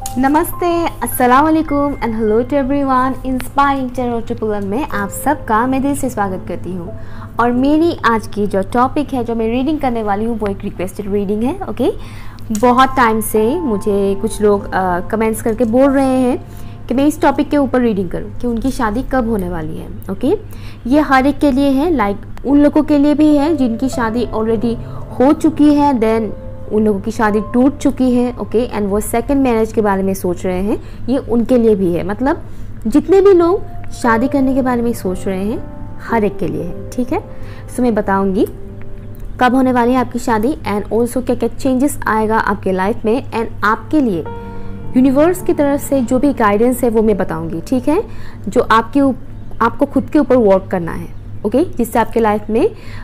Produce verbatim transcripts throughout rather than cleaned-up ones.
नमस्ते, अस्सलाम वालेकुम and hello to everyone. Inspiring tarot triple one में आप सबका मैं दिल से स्वागत करती हूँ। और मेरी आज की जो टॉपिक है, जो मैं रीडिंग करने वाली हूँ, वो एक रिक्वेस्टेड रीडिंग है। ओके, बहुत टाइम से मुझे कुछ लोग कमेंट्स करके बोल रहे हैं कि मैं इस टॉपिक के ऊपर रीडिंग करूँ कि उनकी शादी कब होने वाली है। ओके, ये हर एक के लिए है, लाइक उन लोगों के लिए भी है जिनकी शादी ऑलरेडी हो चुकी है, देन उन लोगों की शादी टूट चुकी है। ओके, एंड वो सेकंड मैरिज के बारे में सोच रहे हैं, ये उनके लिए भी है। मतलब जितने भी लोग शादी करने के बारे में सोच रहे हैं, हर एक के लिए है। ठीक है, सो मैं बताऊंगी कब होने वाली है आपकी शादी एंड ऑल्सो क्या क्या चेंजेस आएगा आपके लाइफ में, एंड आपके लिए यूनिवर्स की तरफ से जो भी गाइडेंस है वो मैं बताऊंगी। ठीक है, जो आपके आपको खुद के ऊपर वर्क करना है। ओके, जिससे आपके लाइफ में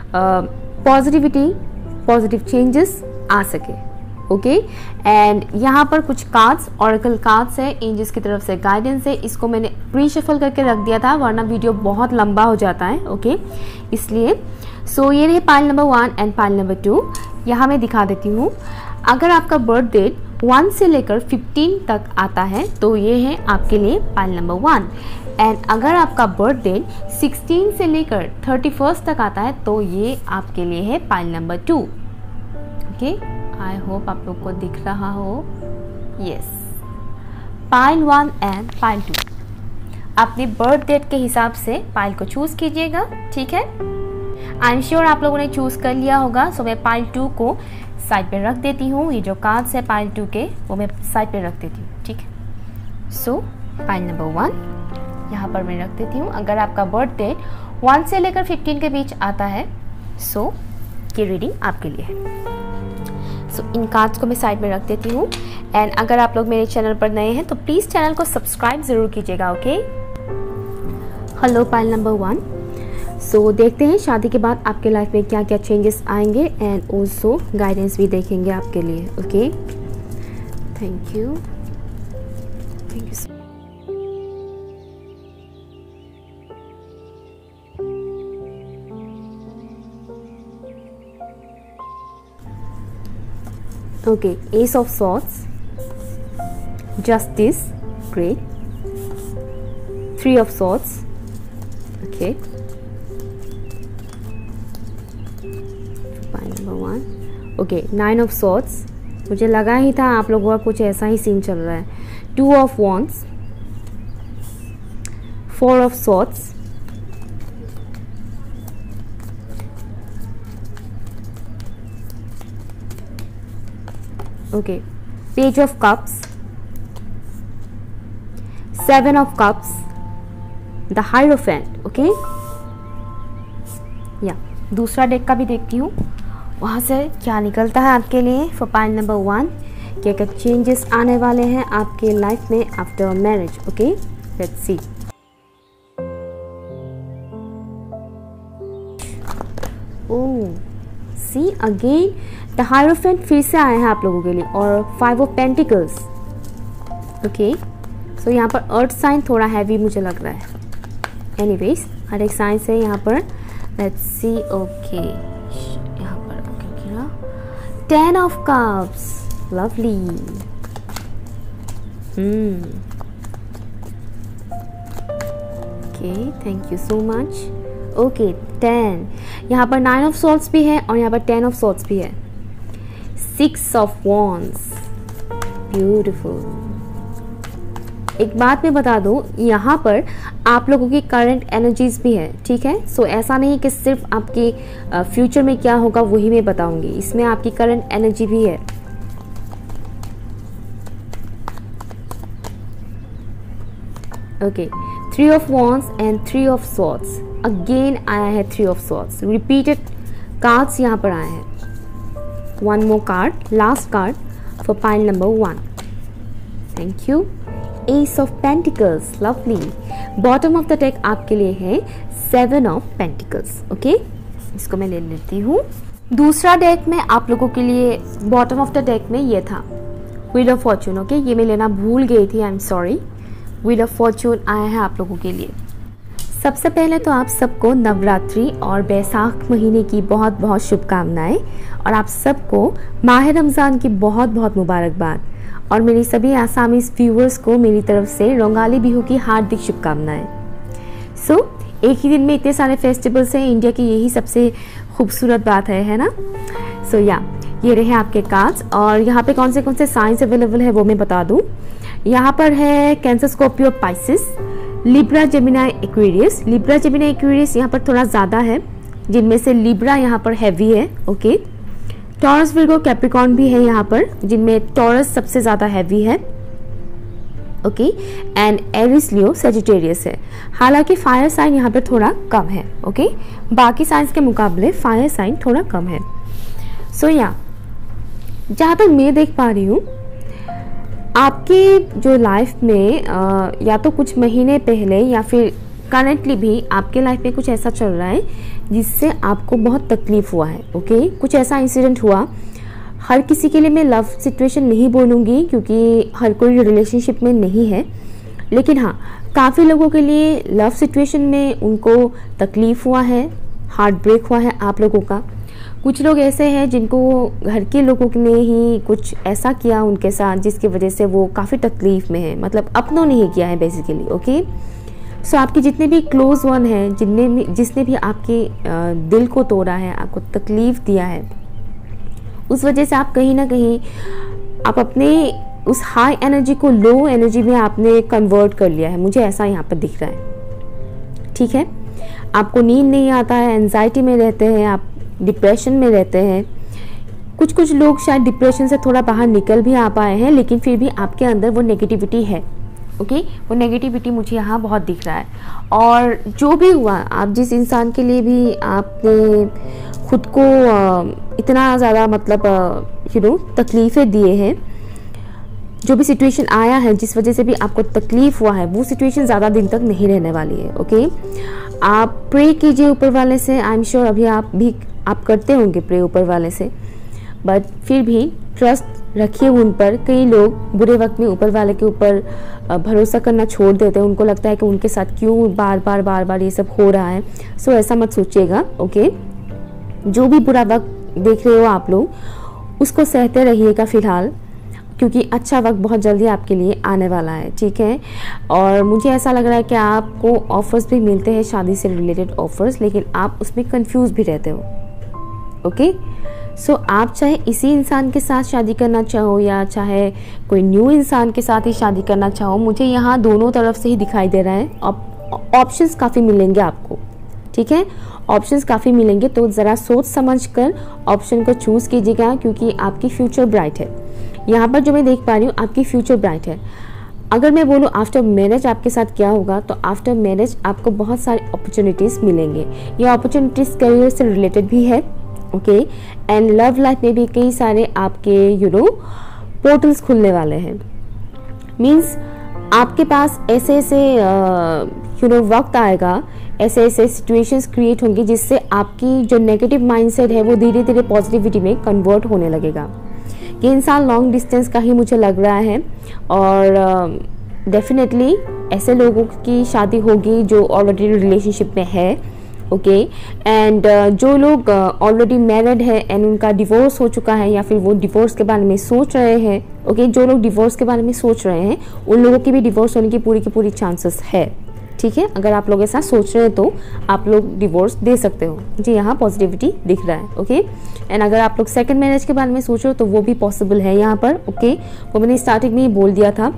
पॉजिटिविटी पॉजिटिव चेंजेस आ सके। ओके, एंड यहाँ पर कुछ कार्ड्स, ऑरेकल कार्ड्स है, एंजल्स की तरफ से गाइडेंस है। इसको मैंने प्री शफल करके रख दिया था, वरना वीडियो बहुत लंबा हो जाता है। ओके, इसलिए सो so, ये रहे pile number one and pile number two. यहाँ मैं दिखा देती हूँ। अगर आपका बर्थ डेट वन से लेकर फिफ्टीन तक आता है तो ये है आपके लिए पाइल नंबर वन, एंड अगर आपका बर्थ डेट सिक्सटीन से लेकर थर्टी फर्स्ट तक आता है तो ये आपके लिए है pile number two. Okay, I hope आप लोग को दिख रहा हो। Yes, pile one and pile two. अपने बर्थ डेट के हिसाब से पाइल को चूज कीजिएगा। ठीक है, आई एम श्योर आप लोगों ने चूज कर लिया होगा। सो मैं पाइल टू को साइड पे रख देती हूँ। ये जो कार्ड्स है पाइल टू के, वो मैं साइड पे रख देती हूँ। ठीक है, सो पाइल नंबर वन यहाँ पर मैं रख देती हूँ। अगर आपका बर्थ डेट वन से लेकर फिफ्टीन के बीच आता है, सो ये रीडिंग आपके लिए है। सो so, इन कार्ड्स को मैं साइड में रख देती हूँ। एंड अगर आप लोग मेरे चैनल पर नए हैं तो प्लीज़ चैनल को सब्सक्राइब ज़रूर कीजिएगा। Okay, hello pile number one. So देखते हैं शादी के बाद आपके लाइफ में क्या क्या चेंजेस आएंगे, एंड ऑल्सो गाइडेंस भी देखेंगे आपके लिए। Okay, thank you thank you. Okay, Ace of Swords, Justice, great. Three of Swords, okay. Pile number one, okay. Nine of Swords, मुझे लगा ही था आप लोगों का कुछ ऐसा ही सीन चल रहा है। Two of Wands, Four of Swords, okay, Page of Cups, Seven of Cups, the Hierophant। okay, या दूसरा डेक का भी देखती हूँ, वहाँ से क्या निकलता है आपके लिए फॉर पाइल नंबर वन। क्या क्या चेंजेस आने वाले हैं आपके लाइफ में after marriage. Okay, let's see. Oh, see again the hierophant फिर से आए हैं आप लोगों के लिए, और five of pentacles. Okay, so यहाँ पर अर्थ साइन थोड़ा हैवी मुझे लग रहा है। एनीवेज, हर एक साइन से यहाँ पर लेट्स सी। ओके, यहाँ पर ओके ना, ten of cups, lovely. Hmm okay, thank you so much. Okay, ten, यहाँ पर नाइन ऑफ सॉर्ड्स भी है और यहाँ पर टेन ऑफ सॉर्ड्स भी है। Six of wands, beautiful. एक बात मैं बता दूं, यहाँ पर आप लोगों की करंट एनर्जीज भी है। ठीक है, सो so, ऐसा नहीं कि सिर्फ आपकी फ्यूचर में क्या होगा वही मैं बताऊंगी, इसमें आपकी करंट एनर्जी भी है। Okay, three of wands and three of swords. Again आया है three of swords, repeated cards यहाँ पर आए हैं। One more card, last card for pile number one. Thank you. Ace of pentacles, lovely. Bottom of the deck आपके लिए है seven of pentacles. Okay, इसको मैं ले लेती हूँ। दूसरा डेक में आप लोगों के लिए बॉटम ऑफ द डेक में ये था व्हील ऑफ फॉर्चून। ओके, ये मैं लेना भूल गई थी, I am sorry. Wheel of fortune आया है आप लोगों के लिए। सबसे पहले तो आप सबको नवरात्रि और बैसाख महीने की बहुत बहुत शुभकामनाएं, और आप सबको माह रमज़ान की बहुत बहुत मुबारकबाद। और मेरी सभी आसामीज व्यूअर्स को मेरी तरफ से रोंगाली बिहू की हार्दिक शुभकामनाएं। सो so, एक ही दिन में इतने सारे फेस्टिवल्स हैं इंडिया की, यही सबसे खूबसूरत बात है है ना। सो so, या yeah, ये रहे आपके कार्ड्स। और यहाँ पे कौन से कौन से साइंस अवेलेबल है वो मैं बता दूँ। यहाँ पर है Cancer, Scorpio, Pisces, Libra, Gemini, Aquarius. Libra, Gemini, Aquarius यहाँ पर थोड़ा ज़्यादा है, जिनमें से लिब्रा यहाँ पर हैवी है। ओके, टॉरस, विर्गो, कैप्रिकॉर्न भी है यहाँ पर, जिनमें टॉरस सबसे ज़्यादा हैवी है। Okay, and Aries, Leo, Sagittarius है। हालांकि फायर साइन यहाँ पर थोड़ा कम है। ओके, बाकी साइंस के मुकाबले फायर साइन थोड़ा कम है। सो या जहाँ तक मैं देख पा रही हूँ, आपकी जो लाइफ में आ, या तो कुछ महीने पहले या फिर करेंटली भी आपके लाइफ में कुछ ऐसा चल रहा है जिससे आपको बहुत तकलीफ हुआ है। ओके, कुछ ऐसा इंसिडेंट हुआ। हर किसी के लिए मैं लव सिचुएशन नहीं बोलूँगी क्योंकि हर कोई रिलेशनशिप में नहीं है, लेकिन हाँ, काफ़ी लोगों के लिए लव सिचुएशन में उनको तकलीफ हुआ है, हार्ट ब्रेक हुआ है आप लोगों का। कुछ लोग ऐसे हैं जिनको घर के लोगों ने ही कुछ ऐसा किया उनके साथ जिसकी वजह से वो काफ़ी तकलीफ में है, मतलब अपनों ने ही किया है बेसिकली। ओके, सो आपके जितने भी क्लोज वन हैं, जितने भी जिसने भी आपके दिल को तोड़ा है, आपको तकलीफ दिया है, उस वजह से आप कहीं ना कहीं आप अपने उस हाई एनर्जी को लो एनर्जी में आपने कन्वर्ट कर लिया है। मुझे ऐसा यहाँ पर दिख रहा है। ठीक है, आपको नींद नहीं आता है, एंजाइटी में रहते हैं, आप डिप्रेशन में रहते हैं। कुछ कुछ लोग शायद डिप्रेशन से थोड़ा बाहर निकल भी आ पाए हैं, लेकिन फिर भी आपके अंदर वो नेगेटिविटी है। Okay okay? वो नेगेटिविटी मुझे यहाँ बहुत दिख रहा है। और जो भी हुआ, आप जिस इंसान के लिए भी आपने खुद को इतना ज़्यादा मतलब यू नो तकलीफ़ें दिए हैं, जो भी सिचुएशन आया है जिस वजह से भी आपको तकलीफ़ हुआ है, वो सिचुएशन ज़्यादा दिन तक नहीं रहने वाली है। Okay okay? आप प्रे कीजिए ऊपर वाले से। आई एम श्योर अभी आप भी आप करते होंगे प्रे ऊपर वाले से, बट फिर भी ट्रस्ट रखिए उन पर। कई लोग बुरे वक्त में ऊपर वाले के ऊपर भरोसा करना छोड़ देते हैं, उनको लगता है कि उनके साथ क्यों बार बार बार बार ये सब हो रहा है। सो ऐसा मत सोचिएगा। ओके, जो भी बुरा वक्त देख रहे हो आप लोग, उसको सहते रहिएगा फिलहाल, क्योंकि अच्छा वक्त बहुत जल्दी आपके लिए आने वाला है। ठीक है, और मुझे ऐसा लग रहा है कि आपको ऑफर्स भी मिलते हैं, शादी से रिलेटेड ऑफर्स, लेकिन आप उसमें कंफ्यूज भी रहते हो। ओके, सो so, आप चाहे इसी इंसान के साथ शादी करना चाहो या चाहे कोई न्यू इंसान के साथ ही शादी करना चाहो, मुझे यहाँ दोनों तरफ से ही दिखाई दे रहा है। ऑप्शंस काफ़ी मिलेंगे आपको। ठीक है, ऑप्शंस काफ़ी मिलेंगे, तो ज़रा सोच समझ कर ऑप्शन को चूज़ कीजिएगा, क्योंकि आपकी फ्यूचर ब्राइट है। यहाँ पर जो मैं देख पा रही हूँ, आपकी फ्यूचर ब्राइट है। अगर मैं बोलूँ आफ्टर मैरिज आपके साथ क्या होगा, तो आफ्टर मैरिज आपको बहुत सारी अपॉर्चुनिटीज़ मिलेंगे। ये अपॉर्चुनिटीज़ करियर से रिलेटेड भी है। ओके, एंड लव लाइफ में भी कई सारे आपके यू नो पोर्टल्स खुलने वाले हैं। मीन्स आपके पास ऐसे ऐसे यू नो वक्त आएगा, ऐसे ऐसे सिचुएशंस क्रिएट होंगी जिससे आपकी जो नेगेटिव माइंडसेट है वो धीरे धीरे पॉजिटिविटी में कन्वर्ट होने लगेगा। ये इंसान लॉन्ग डिस्टेंस का ही मुझे लग रहा है, और डेफिनेटली uh, ऐसे लोगों की शादी होगी जो ऑलरेडी रिलेशनशिप में है। ओके, एंड जो लोग ऑलरेडी मैरिड है एंड उनका डिवोर्स हो चुका है या फिर वो डिवोर्स के बारे में सोच रहे हैं, ओके okay? जो लोग डिवोर्स के बारे में सोच रहे हैं, उन लोगों की भी डिवोर्स होने की पूरी की पूरी चांसेस है। ठीक है, अगर आप लोग ऐसा सोच रहे हैं तो आप लोग डिवोर्स दे सकते हो, मुझे यहाँ पॉजिटिविटी दिख रहा है। ओके, एंड अगर आप लोग सेकंड मैरिज के बारे में सोच रहे हो तो वो भी पॉसिबल है यहाँ पर। ओके, वो मैंने स्टार्टिंग में ही बोल दिया था,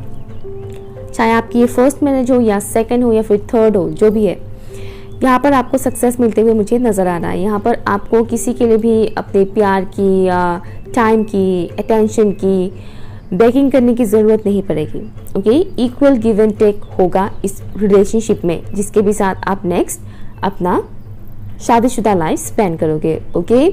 चाहे आपकी ये फर्स्ट मैरिज हो या सेकेंड हो या फिर थर्ड हो, जो भी है, यहाँ पर आपको सक्सेस मिलते हुए मुझे नज़र आ रहा है। यहाँ पर आपको किसी के लिए भी अपने प्यार की या टाइम की, अटेंशन की बेकिंग करने की ज़रूरत नहीं पड़ेगी। Okay, equal give and take होगा इस रिलेशनशिप में, जिसके भी साथ आप नेक्स्ट अपना शादीशुदा लाइफ स्पेंड करोगे। ओके,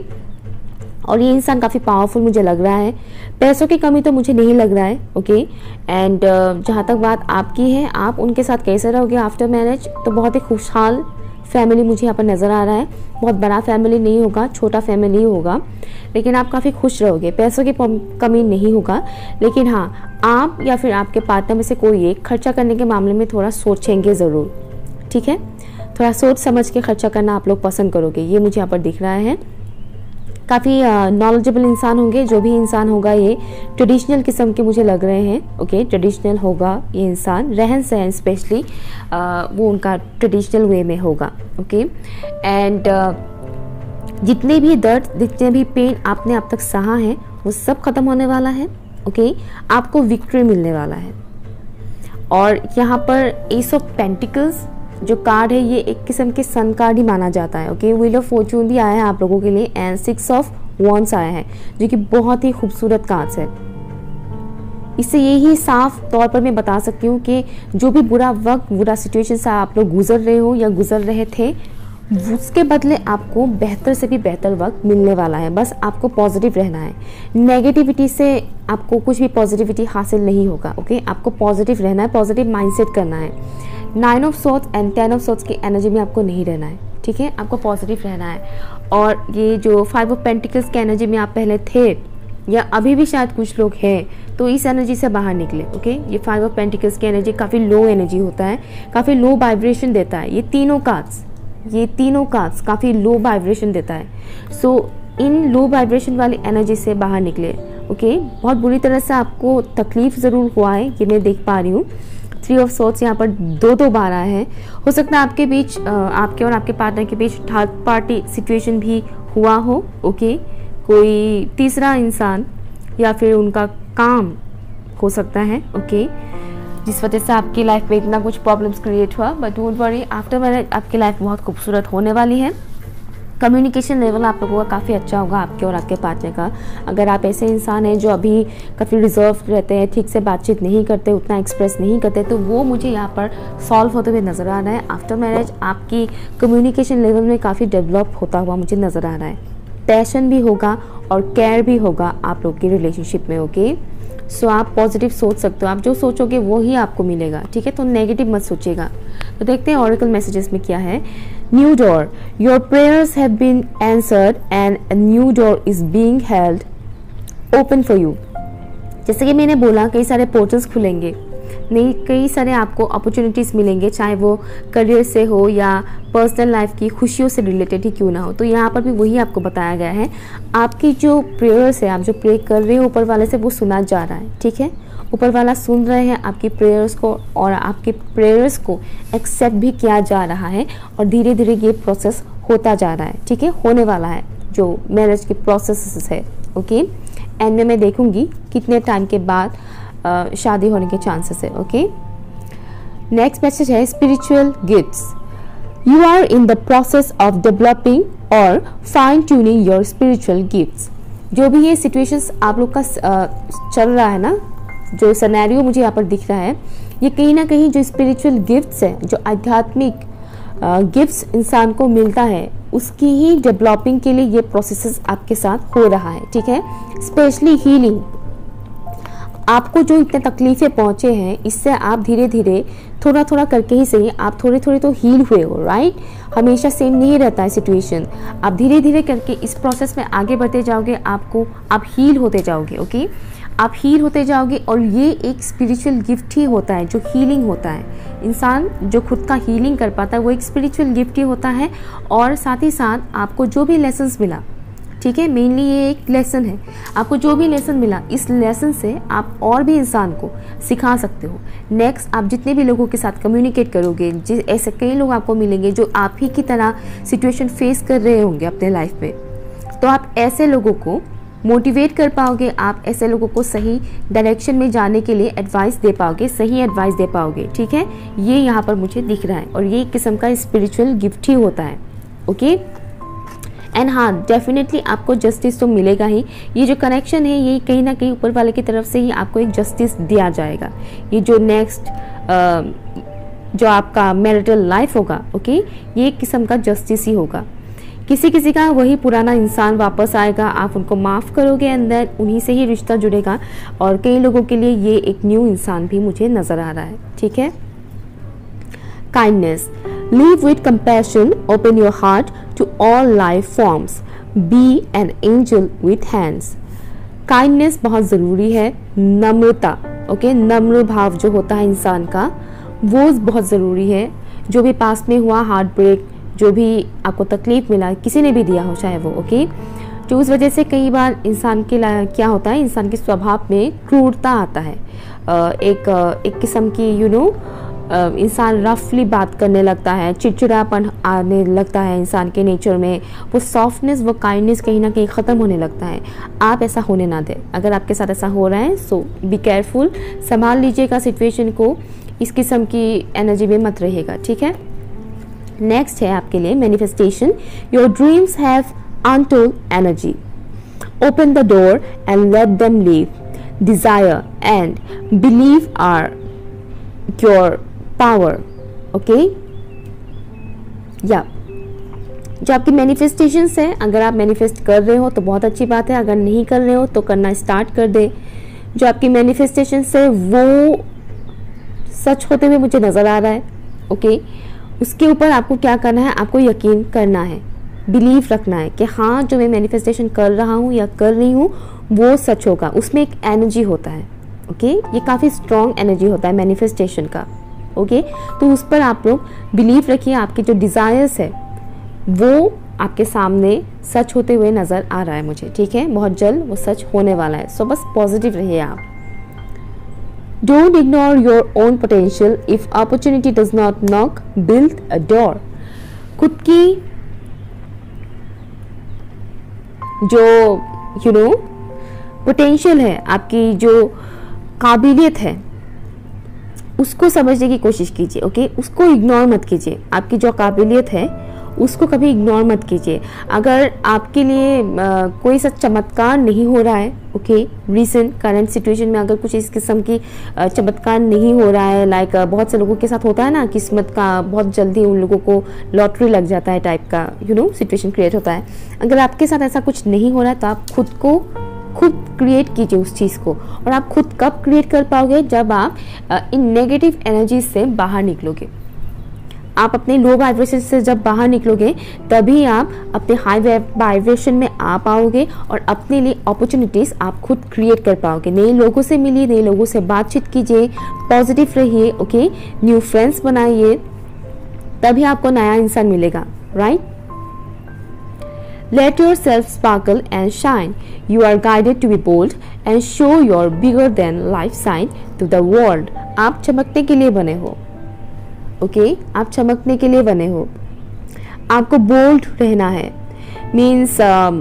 और ये इंसान काफ़ी पावरफुल मुझे लग रहा है। पैसों की कमी तो मुझे नहीं लग रहा है। ओके, एंड जहाँ तक बात आपकी है, आप उनके साथ कैसे रहोगे आफ्टर मैरिज, तो बहुत ही खुशहाल फैमिली मुझे यहाँ पर नज़र आ रहा है। बहुत बड़ा फैमिली नहीं होगा, छोटा फैमिली होगा, लेकिन आप काफ़ी खुश रहोगे। पैसों की कमी नहीं होगा, लेकिन हाँ, आप या फिर आपके पार्टनर में से कोई एक खर्चा करने के मामले में थोड़ा सोचेंगे ज़रूर। ठीक है, थोड़ा सोच समझ के खर्चा करना आप लोग पसंद करोगे, ये मुझे यहाँ पर दिख रहा है। काफ़ी नॉलेजेबल इंसान होंगे। जो भी इंसान होगा ये ट्रेडिशनल किस्म के मुझे लग रहे हैं। ओके, ट्रेडिशनल होगा ये इंसान, रहन सहन स्पेशली वो उनका ट्रेडिशनल वे में होगा। ओके, एंड जितने भी दर्द, जितने भी पेन आपने अब तक सहा है वो सब खत्म होने वाला है। ओके, आपको विक्ट्री मिलने वाला है। और यहाँ पर एस ऑफ पेंटिकल्स जो कार्ड है ये एक किस्म के सन कार्ड ही माना जाता है। ओके, व्हील ऑफ फॉर्चून भी आया है आप लोगों के लिए एंड सिक्स ऑफ वॉन्ड्स आया है जो कि बहुत ही खूबसूरत कार्ड्स है। इससे यही साफ तौर पर मैं बता सकती हूँ कि जो भी बुरा वक्त, बुरा सिचुएशन से आप लोग गुजर रहे हो या गुजर रहे थे, उसके बदले आपको बेहतर से भी बेहतर वक्त मिलने वाला है। बस आपको पॉजिटिव रहना है। नेगेटिविटी से आपको कुछ भी पॉजिटिविटी हासिल नहीं होगा। ओके, आपको पॉजिटिव रहना है, पॉजिटिव माइंडसेट करना है। Nine of swords and ten of swords की एनर्जी में आपको नहीं रहना है। ठीक है, आपको पॉजिटिव रहना है। और ये जो फाइव ऑफ पेंटिकल्स की एनर्जी में आप पहले थे या अभी भी शायद कुछ लोग हैं, तो इस एनर्जी से बाहर निकले। ओके, ये फाइव ऑफ पेंटिकल्स की एनर्जी काफ़ी लो एनर्जी होता है, काफ़ी लो वाइब्रेशन देता है। ये तीनों कार्ड्स ये तीनों कार्ड्स काफ़ी लो वाइब्रेशन देता है। सो so, इन लो वाइब्रेशन वाली एनर्जी से बाहर निकले। ओके, बहुत बुरी तरह से आपको तकलीफ ज़रूर हुआ है, ये मैं देख पा रही हूँ। थ्री ऑफ सोर्ड्स यहाँ पर दो दो बार आया है। हो सकता है आपके बीच, आपके और आपके पार्टनर के बीच थर्ड पार्टी सिचुएशन भी हुआ हो। ओके, कोई तीसरा इंसान या फिर उनका काम हो सकता है। ओके, जिस वजह से आपकी लाइफ में इतना कुछ प्रॉब्लम्स क्रिएट हुआ। But don't worry, after marriage आपकी लाइफ बहुत खूबसूरत होने वाली है। कम्युनिकेशन लेवल आप लोगों का काफ़ी अच्छा होगा आपके और आपके पार्टनर का। अगर आप ऐसे इंसान हैं जो अभी काफ़ी रिजर्व रहते हैं, ठीक से बातचीत नहीं करते, उतना एक्सप्रेस नहीं करते, तो वो मुझे यहाँ पर सॉल्व होते हुए नज़र आ रहा है। आफ्टर मैरिज आपकी कम्युनिकेशन लेवल में काफ़ी डेवलप होता हुआ मुझे नज़र आ रहा है। पैशन भी होगा और केयर भी होगा आप लोग की रिलेशनशिप में। ओके, सो so, आप पॉजिटिव सोच सकते हो। आप जो सोचोगे वो ही आपको मिलेगा। ठीक है, तो नेगेटिव मत सोचिएगा। तो देखते हैं ऑरेकल मैसेजेस में क्या है। New door, your prayers have been answered and a new door is being held open for you. जैसे कि मैंने बोला, कई सारे पोर्टल्स खुलेंगे, नहीं कई सारे आपको अपॉर्चुनिटीज़ मिलेंगे, चाहे वो करियर से हो या पर्सनल लाइफ की खुशियों से रिलेटेड ही क्यों ना हो। तो यहाँ पर भी वही आपको बताया गया है। आपकी जो प्रेयर्स है, आप जो प्रे कर रहे हो ऊपर वाले से, वो सुना जा रहा है। ठीक है, ऊपर वाला सुन रहे हैं आपकी प्रेयर्स को और आपके प्रेयर्स को एक्सेप्ट भी किया जा रहा है और धीरे धीरे ये प्रोसेस होता जा रहा है। ठीक है, होने वाला है जो मैरिज की प्रोसेस है। ओके, एंड में मैं देखूंगी कितने टाइम के बाद Uh, शादी होने के चांसेस है। ओके, नेक्स्ट मैसेज है spiritual gifts. You are in the process of developing और fine tuning your spiritual gifts. जो भी ये सिचुएशंस आप लोग का uh, चल रहा है ना, जो सिनेरियो मुझे यहाँ पर दिख रहा है, ये कहीं ना कहीं जो स्पिरिचुअल गिफ्ट्स है, जो आध्यात्मिक गिफ्ट्स uh, इंसान को मिलता है, उसकी ही डेवलपिंग के लिए ये प्रोसेस आपके साथ हो रहा है। ठीक है, स्पेशली हीलिंग। आपको जो इतने तकलीफें पहुंचे हैं, इससे आप धीरे धीरे थोड़ा थोड़ा करके ही सही, आप थोड़े थोड़े तो हील हुए हो। राइट, हमेशा सेम नहीं रहता है सिचुएशन। आप धीरे धीरे करके इस प्रोसेस में आगे बढ़ते जाओगे, आपको आप हील होते जाओगे। ओके, आप हील होते जाओगे और ये एक स्पिरिचुअल गिफ्ट ही होता है जो हीलिंग होता है। इंसान जो खुद का हीलिंग कर पाता है वो एक स्पिरिचुअल गिफ्ट ही होता है। और साथ ही साथ आपको जो भी लेसन्स मिला, ठीक है, मेनली ये एक लेसन है, आपको जो भी लेसन मिला, इस लेसन से आप और भी इंसान को सिखा सकते हो। नेक्स्ट, आप जितने भी लोगों के साथ कम्युनिकेट करोगे, जिस ऐसे कई लोग आपको मिलेंगे जो आप ही की तरह सिचुएशन फेस कर रहे होंगे अपने लाइफ में, तो आप ऐसे लोगों को मोटिवेट कर पाओगे, आप ऐसे लोगों को सही डायरेक्शन में जाने के लिए एडवाइस दे पाओगे, सही एडवाइस दे पाओगे। ठीक है, ये यहाँ पर मुझे दिख रहा है और ये एक किस्म का स्पिरिचुअल गिफ्ट ही होता है। ओके, एंड हाँ, डेफिनेटली आपको जस्टिस तो मिलेगा ही। ये जो कनेक्शन है ये कहीं ना कहीं ऊपर वाले की तरफ से ही आपको एक जस्टिस दिया जाएगा। ये जो नेक्स्ट जो आपका मैरिटल लाइफ होगा, ओके, ये एक किस्म का जस्टिस ही होगा। किसी किसी का वही पुराना इंसान वापस आएगा, आप उनको माफ़ करोगे, अंदर उन्हीं से ही रिश्ता जुड़ेगा। और कई लोगों के लिए ये एक न्यू इंसान भी मुझे नज़र आ रहा है। ठीक है, kindness, live with compassion, open your heart to all life forms, be an angel with hands. Kindness बहुत ज़रूरी है, नम्रता, ओके, नम्र भाव जो होता है इंसान का, वो बहुत ज़रूरी है। जो भी पास में हुआ हार्ट ब्रेक, जो भी आपको तकलीफ मिला, किसी ने भी दिया हो चाहे वो, ओके, जो उस वजह से कई बार इंसान के क्या होता है, इंसान के स्वभाव में क्रूरता आता है, एक एक किस्म की यू नो इंसान रफली बात करने लगता है, चिड़चिड़ापन आने लगता है इंसान के नेचर में, वो सॉफ्टनेस वो काइंडनेस कहीं ना कहीं ख़त्म होने लगता है। आप ऐसा होने ना दें। अगर आपके साथ ऐसा हो रहा है सो बी केयरफुल, संभाल लीजिएगा सिचुएशन को, इस किस्म की एनर्जी में मत रहिएगा, ठीक है। नेक्स्ट है आपके लिए manifestation. Your dreams have untold energy, open the door and let them leave, desire and believe are your power, okay. या जो आपकी मैनिफेस्टेशंस है, अगर आप मैनिफेस्ट कर रहे हो तो बहुत अच्छी बात है, अगर नहीं कर रहे हो तो करना स्टार्ट कर दे। जो आपकी मैनिफेस्टेशंस है वो सच होते हुए मुझे नज़र आ रहा है, ओके। उसके ऊपर आपको क्या करना है, आपको यकीन करना है, बिलीव रखना है कि हाँ जो मैं मैनिफेस्टेशन कर रहा हूँ या कर रही हूँ वो सच होगा। उसमें एक एनर्जी होता है, ओके। ये काफ़ी स्ट्रॉन्ग एनर्जी होता है मैनिफेस्टेशन का, ओके। तो उस पर आप लोग बिलीव रखिए। आपके जो डिज़ायर्स है वो आपके सामने सच होते हुए नज़र आ रहा है मुझे, ठीक है। बहुत जल्द वो सच होने वाला है। सो बस पॉजिटिव रहिए आप। Don't ignore your own potential, if opportunity does not knock build a door. खुद की जो यू नो पोटेंशियल है, आपकी जो काबिलियत है, उसको समझने की कोशिश कीजिए, ओके। उसको इग्नोर मत कीजिए। आपकी जो काबिलियत है उसको कभी इग्नोर मत कीजिए। अगर आपके लिए आ, कोई सा चमत्कार नहीं हो रहा है, ओके, रीसेंट करंट सिचुएशन में अगर कुछ इस किस्म की चमत्कार नहीं हो रहा है, लाइक बहुत से लोगों के साथ होता है ना, किस्मत का बहुत जल्दी उन लोगों को लॉटरी लग जाता है टाइप का यू नो सिचुएशन क्रिएट होता है। अगर आपके साथ ऐसा कुछ नहीं हो रहा है तो आप खुद को खुद क्रिएट कीजिए उस चीज़ को। और आप खुद कब क्रिएट कर पाओगे, जब आप इन नेगेटिव एनर्जी से बाहर निकलोगे। आप अपने लो वाइब्रेशन से जब बाहर निकलोगे तभी आप अपने हाई वाइब्रेशन में आ पाओगे और अपने लिए अपॉर्चुनिटीज़ आप खुद क्रिएट कर पाओगे। नए लोगों से मिलिए, नए लोगों से बातचीत कीजिए, पॉजिटिव रहिए, ओके। न्यू फ्रेंड्स बनाइए, तभी आपको नया इंसान मिलेगा, right. Let yourself sparkle and shine. You are guided to be bold and show your bigger than life sign to the world. आप चमकने के लिए बने हो, ओके okay? आप चमकने के लिए बने हो। आपको बोल्ड रहना है। मीन्स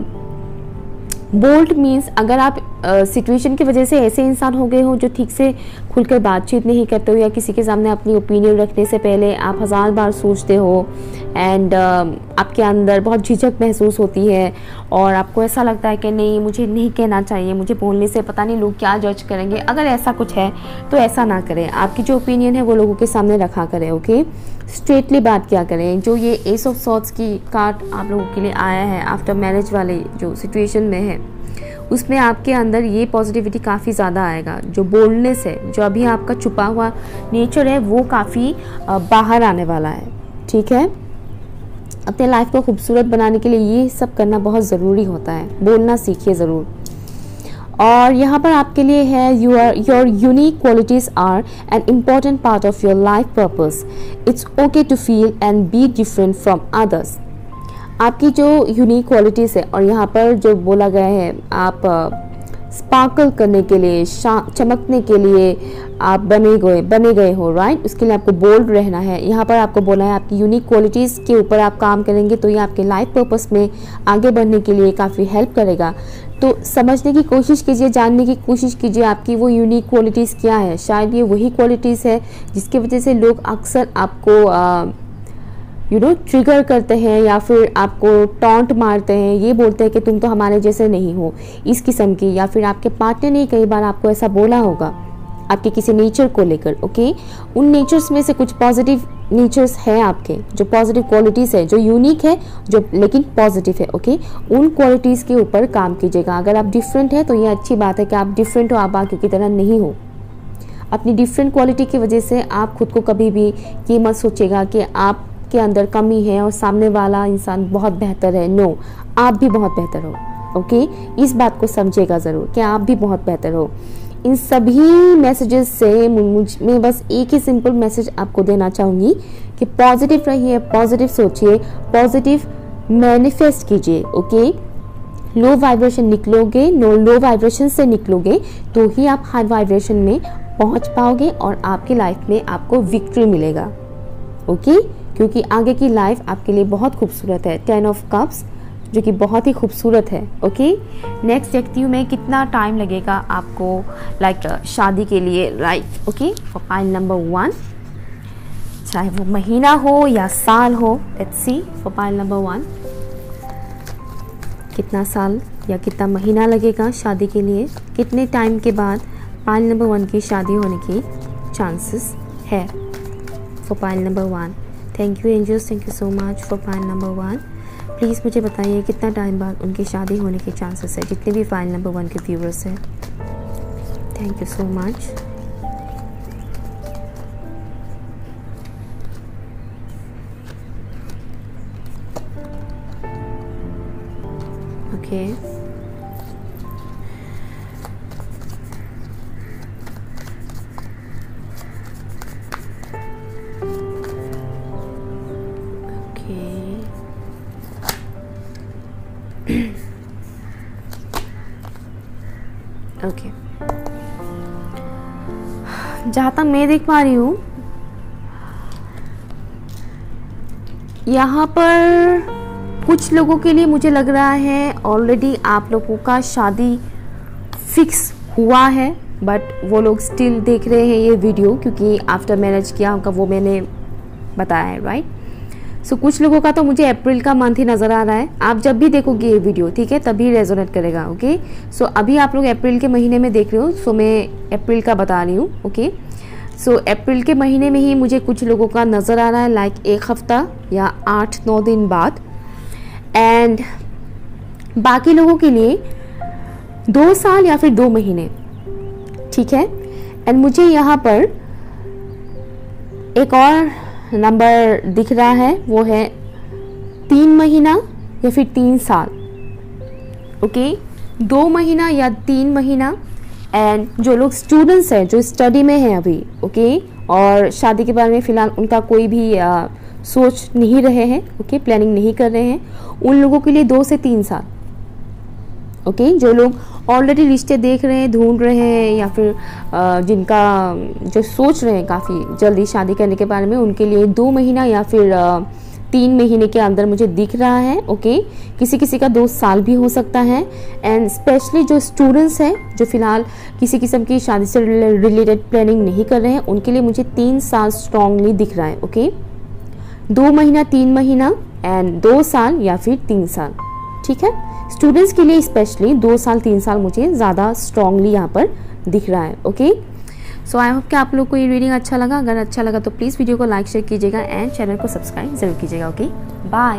बोल्ड मीन्स अगर आप सिचुएशन uh, की वजह से ऐसे इंसान हो गए हो जो ठीक से खुलकर बातचीत नहीं करते हो, या किसी के सामने अपनी ओपिनियन रखने से पहले आप हज़ार बार सोचते हो, एंड uh, आपके अंदर बहुत झिझक महसूस होती है और आपको ऐसा लगता है कि नहीं मुझे नहीं कहना चाहिए, मुझे बोलने से पता नहीं लोग क्या जज करेंगे। अगर ऐसा कुछ है तो ऐसा ना करें। आपकी जो ओपिनियन है वो लोगों के सामने रखा करें, ओके। स्ट्रेटली बात क्या करें। जो ये एस ऑफ सॉर्ड्स की कार्ड आप लोगों के लिए आया है आफ्टर मैरिज वाले जो सिचुएशन में है, उसमें आपके अंदर ये पॉजिटिविटी काफ़ी ज़्यादा आएगा। जो बोल्डनेस है, जो अभी आपका छुपा हुआ नेचर है, वो काफ़ी बाहर आने वाला है, ठीक है। अपने लाइफ को खूबसूरत बनाने के लिए ये सब करना बहुत ज़रूरी होता है। बोलना सीखिए ज़रूर। और यहाँ पर आपके लिए है you are your unique qualities are an important part of your life purpose. It's okay to feel and be different from others. आपकी जो यूनिक क्वालिटीज़ है, और यहाँ पर जो बोला गया है आप स्पार्कल करने के लिए, चमकने के लिए आप बने गए बने गए हो, राइट। उसके लिए आपको बोल्ड रहना है। यहाँ पर आपको बोला है आपकी यूनिक क्वालिटीज़ के ऊपर आप काम करेंगे तो ये आपके लाइफ पर्पस में आगे बढ़ने के लिए काफ़ी हेल्प करेगा। तो समझने की कोशिश कीजिए, जानने की कोशिश कीजिए आपकी वो यूनिक क्वालिटीज़ क्या है। शायद ये वही क्वालिटीज़ है जिसकी वजह से लोग अक्सर आपको आ, यू नो ट्रिगर करते हैं या फिर आपको टॉन्ट मारते हैं, ये बोलते हैं कि तुम तो हमारे जैसे नहीं हो, इस किस्म की। या फिर आपके पार्टनर ने कई बार आपको ऐसा बोला होगा आपके किसी नेचर को लेकर, ओके। उन नेचर्स में से कुछ पॉजिटिव नेचर्स हैं आपके, जो पॉजिटिव क्वालिटीज़ है, जो यूनिक है, जो लेकिन पॉजिटिव है, ओके। उन क्वालिटीज़ के ऊपर काम कीजिएगा। अगर आप डिफरेंट है तो ये अच्छी बात है कि आप डिफरेंट हो, आप बाकियों की तरह नहीं हो। अपनी डिफरेंट क्वालिटी की वजह से आप खुद को कभी भी ये मत सोचेगा कि आप के अंदर कमी है और सामने वाला इंसान बहुत बेहतर है। नो, आप भी बहुत बेहतर हो, ओके। इस बात को समझिएगा ज़रूर कि आप भी बहुत बेहतर हो। इन सभी मैसेजेस से मुझ में बस एक ही सिंपल मैसेज आपको देना चाहूँगी कि पॉजिटिव रहिए, पॉजिटिव सोचिए, पॉजिटिव मैनिफेस्ट कीजिए, ओके। लो वाइब्रेशन निकलोगे, नो लो वाइब्रेशन से निकलोगे तो ही आप हाई वाइब्रेशन में पहुंच पाओगे और आपकी लाइफ में आपको विक्ट्री मिलेगा। ओके, क्योंकि आगे की लाइफ आपके लिए बहुत खूबसूरत है। टेन ऑफ कप्स जो कि बहुत ही खूबसूरत है। ओके, नेक्स्ट देखती हूँ मैं कितना टाइम लगेगा आपको लाइक like, शादी के लिए, right. Okay, for pile number one, चाहे वो महीना हो या साल हो, let's see for pile number one कितना साल या कितना महीना लगेगा शादी के लिए, कितने टाइम के बाद पाइल नंबर वन की शादी होने की चांसेस है for pile number one. Thank you angels, thank you so much for pile number one. Please मुझे बताइए कितना टाइम बाद उनकी शादी होने के चांसेस है, जितने भी फाइल नंबर वन के व्यूअर्स हैं। Thank you so much. Okay, okay, जहाँ तक मैं देख पा रही हूँ यहाँ पर कुछ लोगों के लिए मुझे लग रहा है ऑलरेडी आप लोगों का शादी फिक्स हुआ है, बट वो लोग स्टिल देख रहे हैं ये वीडियो क्योंकि आफ्टर मैरिज किया उनका, वो मैंने बताया है, राइट। सो so, कुछ लोगों का तो मुझे अप्रैल का मंथ ही नज़र आ रहा है। आप जब भी देखोगे ये वीडियो, ठीक है, तभी रेजोनेट करेगा। ओके, सो so, अभी आप लोग अप्रैल के महीने में देख रहे हो, सो so, मैं अप्रैल का बता रही हूँ। ओके, सो अप्रैल के महीने में ही मुझे कुछ लोगों का नज़र आ रहा है, लाइक एक हफ्ता या आठ नौ दिन बाद, एंड बाकी लोगों के लिए दो साल या फिर दो महीने, ठीक है। एंड मुझे यहाँ पर एक और नंबर दिख रहा है, वो है तीन महीना या फिर तीन साल। ओके, दो महीना या तीन महीना। एंड जो लोग स्टूडेंट्स हैं, जो स्टडी में हैं अभी, ओके, और शादी के बारे में फ़िलहाल उनका कोई भी आ, सोच नहीं रहे हैं, ओके, प्लानिंग नहीं कर रहे हैं, उन लोगों के लिए दो से तीन साल। ओके, जो लोग ऑलरेडी रिश्ते देख रहे हैं, ढूंढ रहे हैं, या फिर आ, जिनका जो सोच रहे हैं काफ़ी जल्दी शादी करने के बारे में, उनके लिए दो महीना या फिर आ, तीन महीने के अंदर मुझे दिख रहा है। ओके, किसी किसी का दो साल भी हो सकता है। एंड स्पेशली जो स्टूडेंट्स हैं, जो फिलहाल किसी किस्म की शादी से रिलेटेड प्लानिंग नहीं कर रहे हैं, उनके लिए मुझे तीन साल स्ट्रांगली दिख रहा है। ओके, दो महीना, तीन महीना एंड दो साल या फिर तीन साल, ठीक है। स्टूडेंट्स के लिए स्पेशली दो साल तीन साल मुझे ज़्यादा स्ट्रांगली यहाँ पर दिख रहा है। ओके, सो आई होप कि आप लोग को ये रीडिंग अच्छा लगा। अगर अच्छा लगा तो प्लीज़ वीडियो को लाइक शेयर कीजिएगा एंड चैनल को सब्सक्राइब जरूर कीजिएगा। Okay, bye.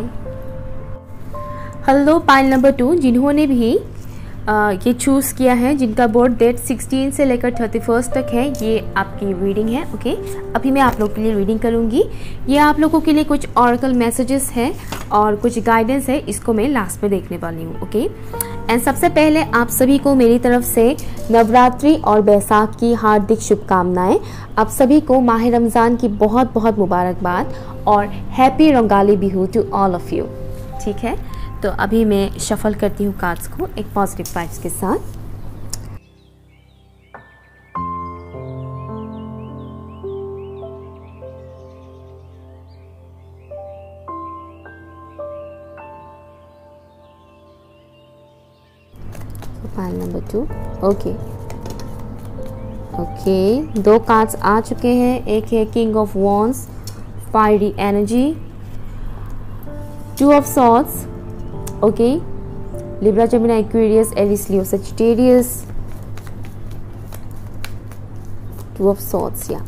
Hello pile number two, जिन्होंने भी आ, ये चूज़ किया है, जिनका बर्थ डेट सिक्सटीन से लेकर थर्टी फर्स्ट तक है, ये आपकी रीडिंग है। ओके, अभी मैं आप लोग के लिए रीडिंग करूँगी। ये आप लोगों के लिए कुछ ऑरेकल मैसेजेस है और कुछ गाइडेंस है, इसको मैं लास्ट में देखने वाली हूँ। ओके, एंड सबसे पहले आप सभी को मेरी तरफ से नवरात्रि और बैसाख की हार्दिक शुभकामनाएं। आप सभी को माह रमज़ान की बहुत बहुत मुबारकबाद और happy Rangali Bihu to all of you. ठीक है, तो अभी मैं शफल करती हूँ कार्ड्स को एक पॉजिटिव वाइब्स के साथ। Pile number two, okay okay दो कार्ड्स आ चुके हैं। एक है king of wands, fiery energy, two of swords, okay, Libra, Gemini, Aquarius, Aries, Leo, Sagittarius, two of swords, या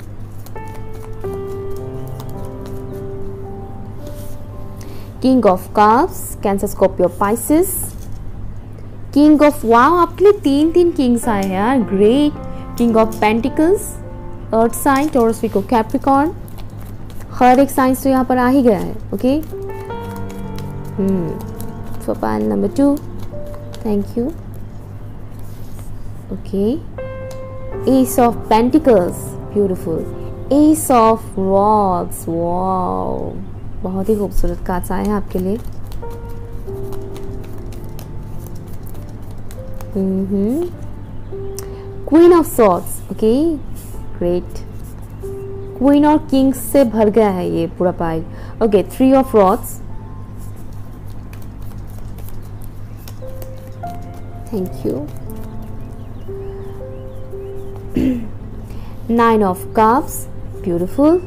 king of cups, Cancer, Scorpio, Pisces, king of, wow, आपके लिए तीन तीन किंग्स आए हैं यार, great. King of pentacles, earth sign, Taurus, Virgo, Capricorn, हर एक साइंस तो यहाँ पर आ ही गया है। Okay, hmm for pile number two, thank you. Okay, ace of pentacles, beautiful, ace of rods, wow, बहुत ही खूबसूरत कार्ड्स आए हैं आपके लिए। Queen of swords, okay great. Queen और किंग से भर गया है ये पूरा pile. Okay, three of rods, thank you. Nine of cups, beautiful.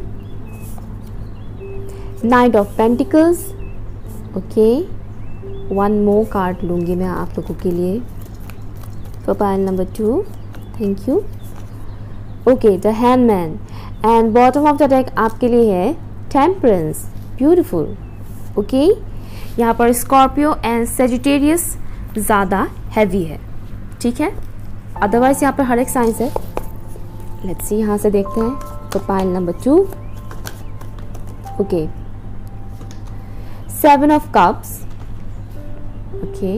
Knight of pentacles, okay. One more card लूंगी मैं आप लोगों के लिए for pile number two, thank you. Okay, the hanged man and bottom of the deck आपके लिए है temperance, beautiful. Okay, यहाँ पर स्कॉर्पियो एंड सेजिटेरियस ज़्यादा हैवी है, ठीक है। अदरवाइज यहाँ पर हर एक साइंस है। लेट्स सी, यहाँ से देखते हैं तो pile number two. Okay, seven of cups, okay.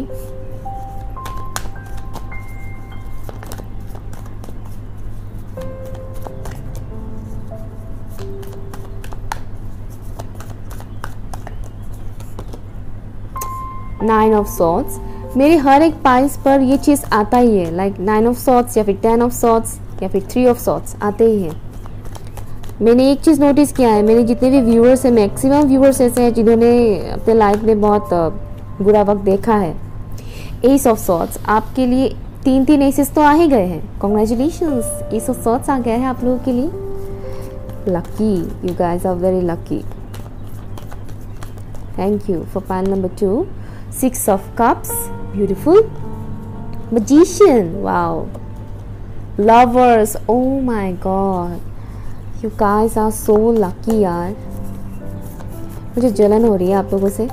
Nine of swords, मेरे हर एक पाइल्स पर ये चीज़ आता ही है, लाइक नाइन ऑफ सॉर्ड्स या फिर टेन ऑफ सॉर्ड्स या फिर थ्री ऑफ सॉर्ड्स आते ही हैं। मैंने एक चीज़ नोटिस किया है, मेरे जितने भी व्यूअर्स हैं, मैक्सिमम व्यूअर्स ऐसे हैं जिन्होंने अपने लाइफ में बहुत बुरा वक्त देखा है। एस ऑफ सॉर्ड्स आपके लिए तीन तीन एसेस तो आ ही गए हैं, कॉन्ग्रेचुलेशंस, एस ऑफ सॉर्ड्स आ गया है आप लोगों के लिए। Lucky, you guys are very lucky, thank you for pile number two. Six of cups, beautiful. Magician, wow. Lovers, oh my god, you guys are so lucky यार। मुझे जलन हो रही है आप लोगों से,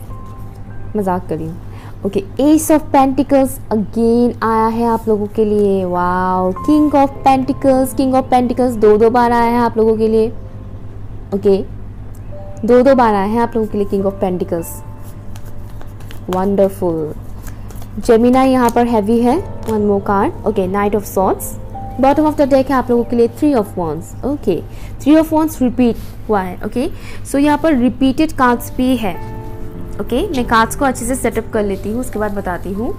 मजाक कर रही हूँ। Okay, ace of pentacles again आया है आप लोगों के लिए, wow. King of pentacles, king of pentacles दो दो बार आया है आप लोगों के लिए। ओके, दो दो बार आया है आप लोगों के लिए king of pentacles, wonderful. Gemini यहाँ पर हैवी है, one more card. Okay, knight of swords, bottom of the deck है आप लोगों के लिए three of wands. Okay, three of wands repeat हुआ है। ओके, सो यहाँ पर रिपीटेड कार्ड्स भी है। Okay okay? मैं कार्ड्स को अच्छे से सेटअप कर लेती हूँ, उसके बाद बताती हूँ।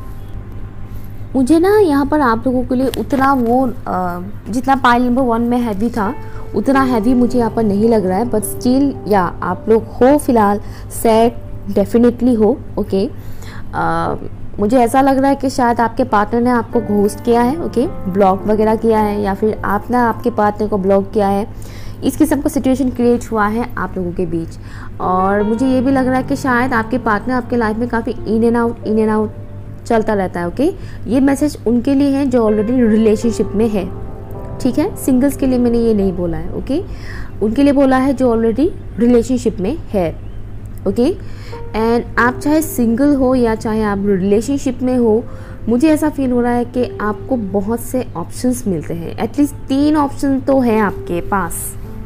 मुझे ना यहाँ पर आप लोगों के लिए उतना वो आ, जितना पाइल नंबर वन में हैवी था उतना हैवी मुझे यहाँ पर नहीं लग रहा है, बट स्टिल या आप लोग हो फिलहाल सैड डेफिनेटली हो। Okay okay? मुझे ऐसा लग रहा है कि शायद आपके पार्टनर ने आपको घोस्ट किया है, ओके okay? ब्लॉक वगैरह किया है, या फिर आपने आपके पार्टनर को ब्लॉक किया है। इस किस्म का सिचुएशन क्रिएट हुआ है आप लोगों के बीच। और मुझे ये भी लग रहा है कि शायद आपके पार्टनर आपके लाइफ में काफ़ी in and out in and out चलता रहता है। ओके, ये मैसेज उनके लिए है जो ऑलरेडी रिलेशनशिप में है, ठीक है। सिंगल्स के लिए मैंने ये नहीं बोला है, ओके, उनके लिए बोला है जो ऑलरेडी रिलेशनशिप में है। ओके, एंड आप चाहे सिंगल हो या चाहे आप रिलेशनशिप में हो, मुझे ऐसा फील हो रहा है कि आपको बहुत से ऑप्शंस मिलते हैं। एटलीस्ट तीन ऑप्शन तो है आपके पास,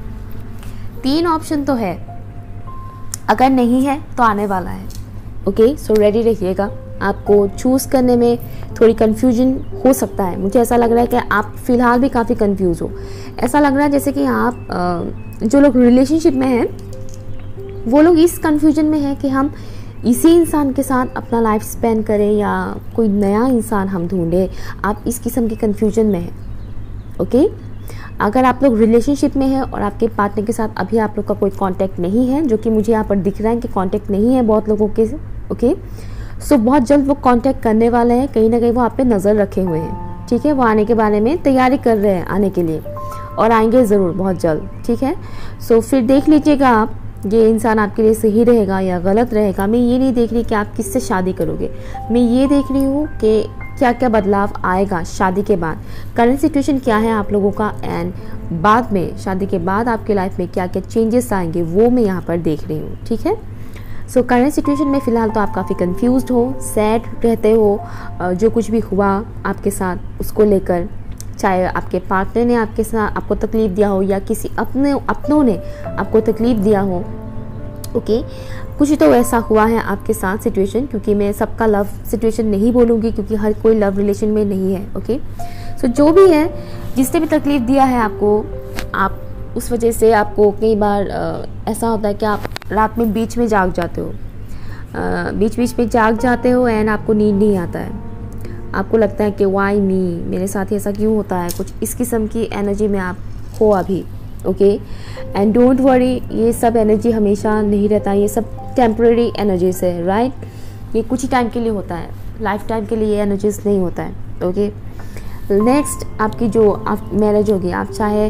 तीन ऑप्शन तो है, अगर नहीं है तो आने वाला है। ओके, सो रेडी रहिएगा। आपको चूज़ करने में थोड़ी कन्फ्यूजन हो सकता है, मुझे ऐसा लग रहा है कि आप फिलहाल भी काफ़ी कंफ्यूज हो। ऐसा लग रहा है जैसे कि आप जो लोग रिलेशनशिप में हैं वो लोग इस कन्फ्यूजन में है कि हम इसी इंसान के साथ अपना लाइफ स्पेंड करें या कोई नया इंसान हम ढूंढें। आप इस किस्म की कन्फ्यूजन में हैं। ओके, अगर आप लोग रिलेशनशिप में हैं और आपके पार्टनर के साथ अभी आप लोग का कोई कांटेक्ट नहीं है, जो कि मुझे यहाँ पर दिख रहा है कि कांटेक्ट नहीं है बहुत लोगों के, ओके, सो बहुत जल्द वो कांटेक्ट करने वाले हैं। कहीं ना कहीं वो आप पे नज़र रखे हुए हैं, ठीक है। वो आने के बारे में तैयारी कर रहे हैं आने के लिए, और आएंगे ज़रूर बहुत जल्द, ठीक है। सो फिर देख लीजिएगा आप ये इंसान आपके लिए सही रहेगा या गलत रहेगा। मैं ये नहीं देख रही कि आप किससे शादी करोगे, मैं ये देख रही हूँ कि क्या क्या बदलाव आएगा शादी के बाद, करंट सिचुएशन क्या है आप लोगों का, एंड बाद में शादी के बाद आपके लाइफ में क्या क्या चेंजेस आएंगे वो मैं यहाँ पर देख रही हूँ, ठीक है। सो करंट सिचुएशन में फ़िलहाल तो आप काफ़ी कंफ्यूज्ड हो, सैड रहते हो, जो कुछ भी हुआ आपके साथ उसको लेकर, चाहे आपके पार्टनर ने आपके साथ आपको तकलीफ़ दिया हो या किसी अपने अपनों ने आपको तकलीफ़ दिया हो। Okay okay? कुछ तो ऐसा हुआ है आपके साथ सिचुएशन, क्योंकि मैं सबका लव सिचुएशन नहीं बोलूँगी क्योंकि हर कोई लव रिलेशन में नहीं है। ओके, सो जो भी है, जिसने भी तकलीफ़ दिया है आपको, आप उस वजह से आपको कई बार आ, ऐसा होता है कि आप रात में बीच में जाग जाते हो, आ, बीच बीच में जाग जाते हो एंड आपको नींद नहीं आता है। आपको लगता है कि वाई मी, मेरे साथ ऐसा क्यों होता है, कुछ इस किस्म की एनर्जी में आप हो अभी। ओके, एंड डोंट वरी, ये सब एनर्जी हमेशा नहीं रहता, ये सब टेम्परेरी एनर्जीज है, राइट। ये कुछ ही टाइम के लिए होता है, लाइफ टाइम के लिए ये एनर्जीज नहीं होता है। ओके, नेक्स्ट आपकी जो आप मैरिज होगी, आप चाहे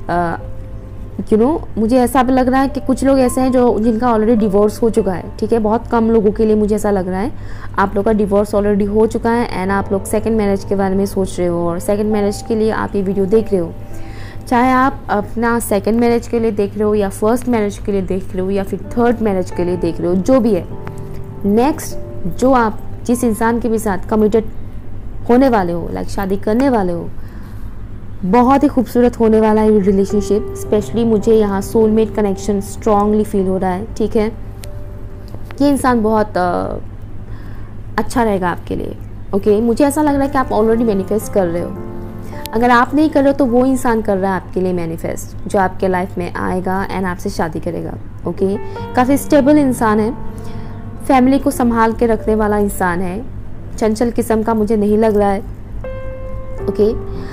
यू नो मुझे ऐसा भी लग रहा है कि कुछ लोग ऐसे हैं जो जिनका ऑलरेडी डिवोर्स हो चुका है, ठीक है। बहुत कम लोगों के लिए मुझे ऐसा लग रहा है आप लोग का डिवोर्स ऑलरेडी हो चुका है एंड आप लोग सेकंड मैरिज के बारे में सोच रहे हो और सेकंड मैरिज के लिए आप ये वीडियो देख रहे हो। चाहे आप अपना सेकंड मैरिज के लिए देख रहे हो या फर्स्ट मैरिज के लिए देख रहे हो या फिर थर्ड मैरिज के लिए देख रहे हो, जो भी है, नेक्स्ट जो आप जिस इंसान के भी साथ कमिटेड होने वाले हो, लाइक शादी करने वाले हो, बहुत ही खूबसूरत होने वाला है ये रिलेशनशिप। स्पेशली मुझे यहाँ सोलमेट कनेक्शन स्ट्रांगली फील हो रहा है, ठीक है। ये इंसान बहुत आ, अच्छा रहेगा आपके लिए। ओके, मुझे ऐसा लग रहा है कि आप ऑलरेडी मैनिफेस्ट कर रहे हो। अगर आप नहीं कर रहे हो तो वो इंसान कर रहा है आपके लिए मैनिफेस्ट, जो आपके लाइफ में आएगा एंड आपसे शादी करेगा। ओके, काफ़ी स्टेबल इंसान है, फैमिली को संभाल के रखने वाला इंसान है, चंचल किस्म का मुझे नहीं लग रहा है। ओके,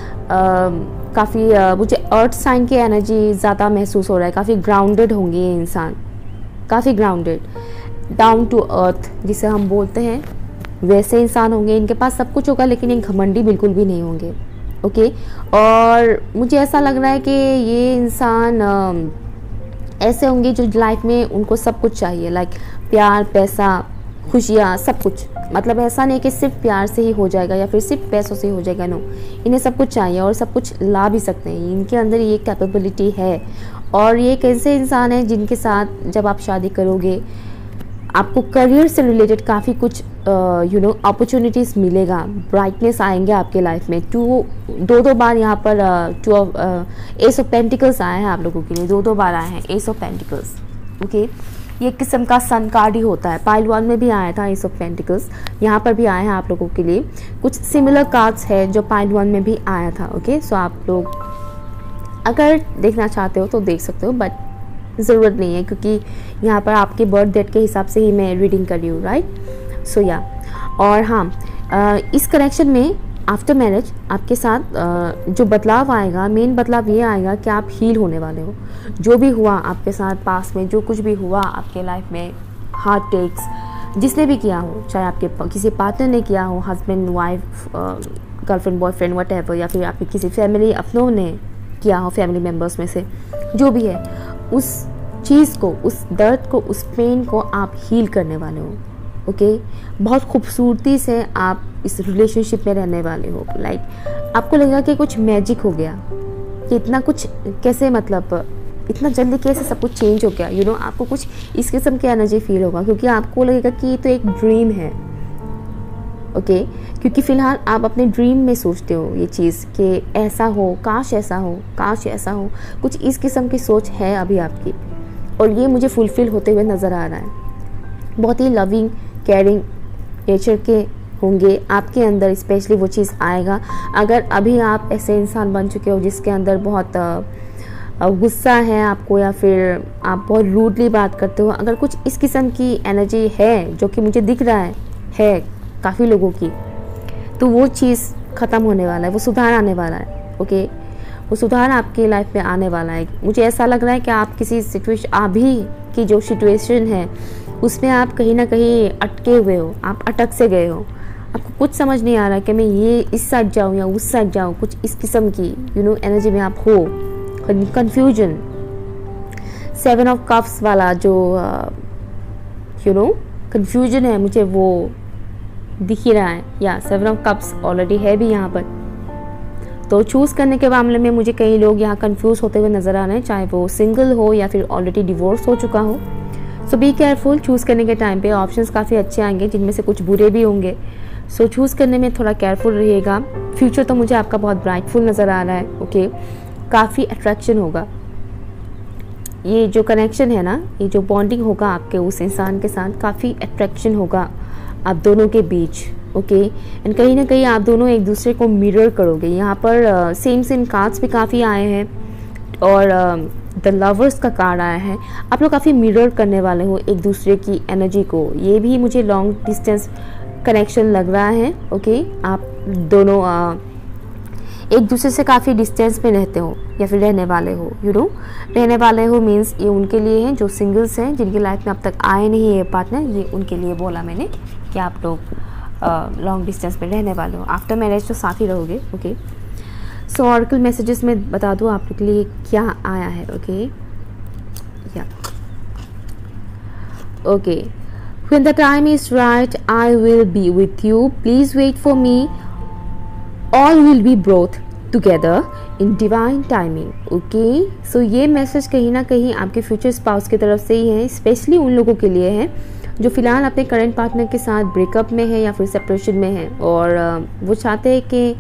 काफ़ी uh, मुझे अर्थ साइन की एनर्जी ज़्यादा महसूस हो रहा है, काफ़ी ग्राउंडेड होंगे ये इंसान, काफ़ी ग्राउंडेड, डाउन टू अर्थ जिसे हम बोलते हैं, वैसे इंसान होंगे। इनके पास सब कुछ होगा लेकिन ये घमंडी बिल्कुल भी नहीं होंगे। ओके, और मुझे ऐसा लग रहा है कि ये इंसान uh, ऐसे होंगे जो लाइफ में उनको सब कुछ चाहिए, लाइक प्यार, पैसा, खुशियाँ, सब कुछ। मतलब ऐसा नहीं कि सिर्फ प्यार से ही हो जाएगा या फिर सिर्फ पैसों से ही हो जाएगा, नो, इन्हें सब कुछ चाहिए और सब कुछ ला भी सकते हैं, इनके अंदर ये कैपेबिलिटी है। और ये एक ऐसे इंसान है जिनके साथ जब आप शादी करोगे आपको करियर से रिलेटेड काफ़ी कुछ यू नो अपॉर्चुनिटीज़ मिलेगा, ब्राइटनेस आएंगे आपके लाइफ में। टू दो दो बार यहाँ पर two of ace of pentacles आए हैं आप लोगों के लिए, दो दो बार आए हैं एस ऑफ पेंटिकल्स। ओके, ये किस्म का सन कार्ड ही होता है, पाइल वन में भी आया था एस ऑफ पेंटिकल्स, यहाँ पर भी आए हैं आप लोगों के लिए। कुछ सिमिलर कार्ड्स है जो पाइल वन में भी आया था। ओके, सो आप लोग अगर देखना चाहते हो तो देख सकते हो, बट ज़रूरत नहीं है क्योंकि यहाँ पर आपके बर्थ डेट के हिसाब से ही मैं रीडिंग कर रही हूँ, राइट। सो या, और हाँ, इस कनेक्शन में आफ्टर मैरिज आपके साथ जो बदलाव आएगा, मेन बदलाव ये आएगा कि आप हील होने वाले हो। जो भी हुआ आपके साथ पास में, जो कुछ भी हुआ आपके लाइफ में, हार्ट टेक्स जिसने भी किया हो, चाहे आपके किसी पार्टनर ने किया हो, husband, wife, girlfriend, boyfriend, whatever, या फिर आपके किसी फैमिली अपनों ने किया हो, फैमिली मेम्बर्स में से जो भी है, उस चीज़ को, उस दर्द को, उस पेन को आप हील करने वाले हो। ओके, बहुत खूबसूरती से आप इस रिलेशनशिप में रहने वाले हो। लाइक आपको लगेगा कि कुछ मैजिक हो गया, कि इतना कुछ कैसे, मतलब इतना जल्दी कैसे सब कुछ चेंज हो गया, यू नो आपको कुछ इस किस्म की एनर्जी फील होगा, क्योंकि आपको लगेगा कि ये तो एक ड्रीम है। ओके, क्योंकि फ़िलहाल आप अपने ड्रीम में सोचते हो ये चीज़ कि ऐसा हो, काश ऐसा हो, काश ऐसा हो, कुछ इस किस्म की सोच है अभी आपकी, और ये मुझे फुलफ़िल होते हुए नज़र आ रहा है। बहुत ही लविंग, केयरिंग नेचर के होंगे आपके अंदर, स्पेशली वो चीज़ आएगा अगर अभी आप ऐसे इंसान बन चुके हो जिसके अंदर बहुत गुस्सा है आपको, या फिर आप बहुत रूडली बात करते हो। अगर कुछ इस किस्म की एनर्जी है, जो कि मुझे दिख रहा है है काफ़ी लोगों की, तो वो चीज़ ख़त्म होने वाला है, वो सुधार आने वाला है। ओके, वो सुधार आपकी लाइफ में आने वाला है। मुझे ऐसा लग रहा है कि आप किसी सिचुएशन, अभी की जो सिचुएशन है उसमें आप कहीं ना कहीं अटके हुए हो, आप अटक से गए हो, आपको कुछ समझ नहीं आ रहा कि मैं ये इस साइड जाऊँ या उस साइड जाऊँ, कुछ इस किस्म की यू नो एनर्जी में आप हो, कन्फ्यूजन। सेवन ऑफ कप्स वाला जो यू नो कन्फ्यूजन है, मुझे वो दिख ही रहा है, या सेवन ऑफ कप्स ऑलरेडी है भी यहाँ पर। तो चूज़ करने के मामले में मुझे कई लोग यहाँ कंफ्यूज होते हुए नज़र आ रहे हैं, चाहे वो सिंगल हो या फिर ऑलरेडी डिवोर्स हो चुका हो। सो बी केयरफुल, चूज़ करने के टाइम पे ऑप्शंस काफ़ी अच्छे आएंगे, जिनमें से कुछ बुरे भी होंगे। सो so, चूज़ करने में थोड़ा केयरफुल रहिएगा। फ्यूचर तो मुझे आपका बहुत ब्राइटफुल नज़र आ रहा है। ओके, काफ़ी अट्रैक्शन होगा, ये जो कनेक्शन है ना, ये जो बॉन्डिंग होगा आपके उस इंसान के साथ, काफ़ी अट्रैक्शन होगा आप दोनों के बीच। ओके, एंड कहीं ना कहीं आप दोनों एक दूसरे को मिरर करोगे। यहाँ पर सेम सेम कार्ड्स भी काफ़ी आए हैं, और द uh, लवर्स का कार्ड आया है। आप लोग काफ़ी मिरर करने वाले हो एक दूसरे की एनर्जी को। ये भी मुझे लॉन्ग डिस्टेंस कनेक्शन लग रहा है। ओके, आप दोनों आ, एक दूसरे से काफ़ी डिस्टेंस में रहते हो या फिर रहने वाले हो। यू नो रहने वाले हो मीन्स ये उनके लिए है जो सिंगल्स हैं, जिनकी लाइफ में अब तक आए नहीं है पार्टनर, ये उनके लिए बोला मैंने कि आप लोग लॉन्ग डिस्टेंस में रहने वाले हो। आफ्टर मैरिज तो साथ ही रहोगे। ओके, सो ऑरेकल मैसेजेस में बता दूँ आप लोग के लिए क्या आया है। ओके या okay, when the time is right I will be with you, please wait for me, all will be brought together in divine timing. Okay, so ये मैसेज कहीं ना कहीं आपके फ्यूचर स्पाउस की तरफ से ही है, स्पेशली उन लोगों के लिए है जो फिलहाल अपने करंट पार्टनर के साथ ब्रेकअप में है या फिर सेपरेशन में है और uh, वो चाहते हैं कि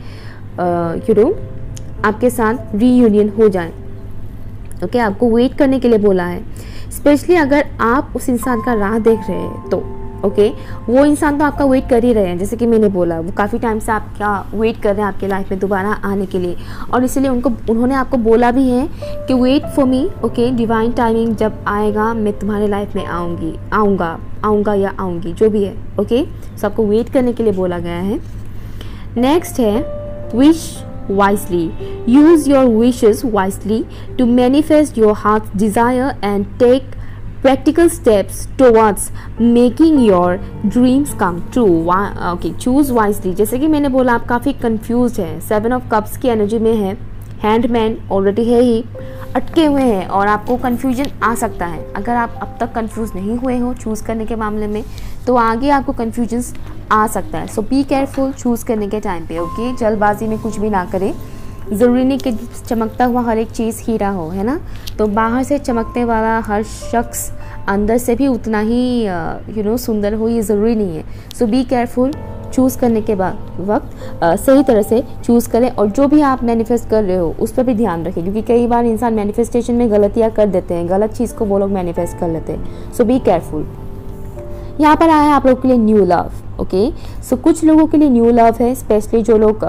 यू नो आपके साथ रीयूनियन हो जाए। ओके okay, आपको वेट करने के लिए बोला है, स्पेशली अगर आप उस इंसान का राह देख रहे हैं तो। ओके okay, वो इंसान तो आपका वेट कर ही रहे हैं, जैसे कि मैंने बोला वो काफ़ी टाइम से आपका वेट कर रहे हैं आपके लाइफ में दोबारा आने के लिए, और इसीलिए उनको उन्होंने आपको बोला भी है कि wait for me. Okay, divine timing जब आएगा मैं तुम्हारे लाइफ में आऊँगी आऊँगा आऊँगा या आऊँगी जो भी है। ओके, सो आपको वेट करने के लिए बोला गया है। नेक्स्ट है wish wisely, use your wishes wisely to manifest your heart's desire and take practical steps towards making your dreams come true. Okay, choose wisely, जैसे कि मैंने बोला आप काफ़ी confused हैं, सेवन ऑफ कप्स की एनर्जी में है, हैंडमैन ऑलरेडी है ही, अटके हुए हैं और आपको कन्फ्यूजन आ सकता है। अगर आप अब तक कंफ्यूज नहीं हुए हो चूज़ करने के मामले में तो आगे आपको कन्फ्यूजन आ सकता है। सो बी केयरफुल चूज़ करने के टाइम पे। ओके, जल्दबाजी में कुछ भी ना करें। ज़रूरी नहीं कि चमकता हुआ हर एक चीज़ हीरा हो, है ना, तो बाहर से चमकने वाला हर शख्स अंदर से भी उतना ही यू नो सुंदर हो, ये ज़रूरी नहीं है। सो बी केयरफुल, चूज़ करने के बाद वक्त आ, सही तरह से चूज़ करें और जो भी आप मैनिफेस्ट कर रहे हो उस पर भी ध्यान रखें, क्योंकि कई बार इंसान मैनिफेस्टेशन में गलतियाँ कर देते हैं, गलत चीज़ को वो लोग मैनिफेस्ट कर लेते हैं। So be careful. यहाँ पर आया है आप लोगों के लिए न्यू लव। ओके, सो कुछ लोगों के लिए न्यू लव है, स्पेशली जो लोग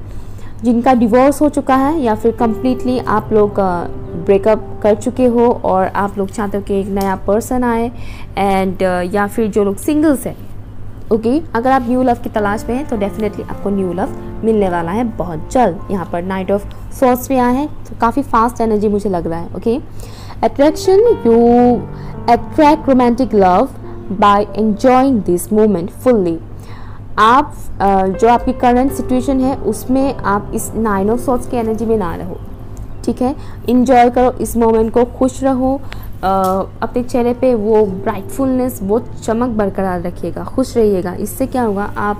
जिनका डिवोर्स हो चुका है या फिर कम्प्लीटली आप लोग ब्रेकअप कर चुके हो और आप लोग चाहते हो कि एक नया पर्सन आए, एंड या फिर जो लोग सिंगल्स हैं। ओके okay, अगर आप न्यू लव की तलाश में हैं तो डेफिनेटली आपको न्यू लव मिलने वाला है बहुत जल्द। यहाँ पर नाइट ऑफ सॉर्ड्स में आया है तो काफ़ी फास्ट एनर्जी मुझे लग रहा है। Okay, attraction, you attract romantic love by enjoying this moment fully. आप जो आपकी करंट सिचुएशन है उसमें आप इस नाइन ऑफ सॉर्ड्स की एनर्जी में ना रहो, ठीक है, इंजॉय करो इस मोमेंट को, खुश रहो, Uh, अपने चेहरे पे वो ब्राइटफुलनेस, वो चमक बरकरार रखिएगा, खुश रहिएगा। इससे क्या होगा, आप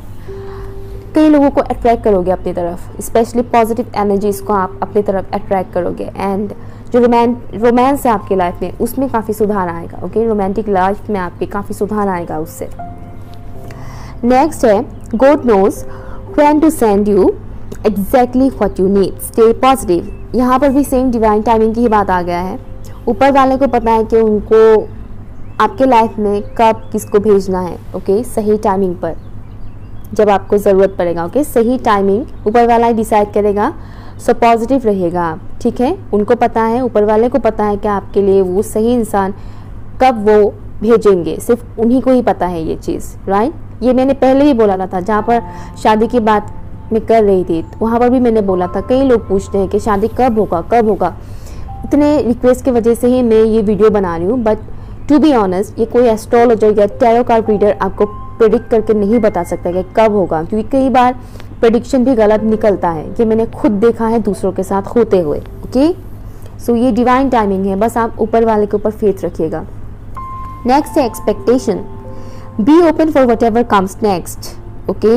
कई लोगों को अट्रैक्ट करोगे अपनी तरफ, स्पेशली पॉजिटिव एनर्जीज को आप अपनी तरफ अट्रैक्ट करोगे, एंड जो रोमांस रोमांस है आपकी लाइफ में उसमें काफ़ी सुधार आएगा। ओके, रोमांटिक लाइफ में आपके काफ़ी सुधार आएगा उससे। नेक्स्ट है God knows when to send you exactly what you need, stay positive. यहाँ पर भी सेम डिवाइन टाइमिंग की ही बात आ गया है। ऊपर वाले को पता है कि उनको आपके लाइफ में कब किसको भेजना है। ओके, सही टाइमिंग पर जब आपको ज़रूरत पड़ेगा। ओके, सही टाइमिंग ऊपर वाला ही डिसाइड करेगा। सो पॉजिटिव रहिएगा आप, ठीक है। उनको पता है, ऊपर वाले को पता है कि आपके लिए वो सही इंसान कब वो भेजेंगे, सिर्फ उन्हीं को ही पता है ये चीज़, राइट। ये मैंने पहले ही बोला था, जहाँ पर शादी की बात मैं कर रही थी वहाँ पर भी मैंने बोला था। कई लोग पूछते हैं कि शादी कब होगा कब होगा, इतने रिक्वेस्ट की वजह से ही मैं ये वीडियो बना रही हूँ। बट टू बी ऑनेस्ट, ये कोई एस्ट्रोलॉजर या टैरो कार्ड रीडर आपको प्रेडिक्ट करके नहीं बता सकता कि कब होगा, क्योंकि कई बार प्रेडिक्शन भी गलत निकलता है। ये मैंने खुद देखा है दूसरों के साथ होते हुए। ओके, सो ये डिवाइन टाइमिंग है, बस आप ऊपर वाले के ऊपर फेथ रखिएगा। नेक्स्ट है expectation, be open for whatever comes next. Okay,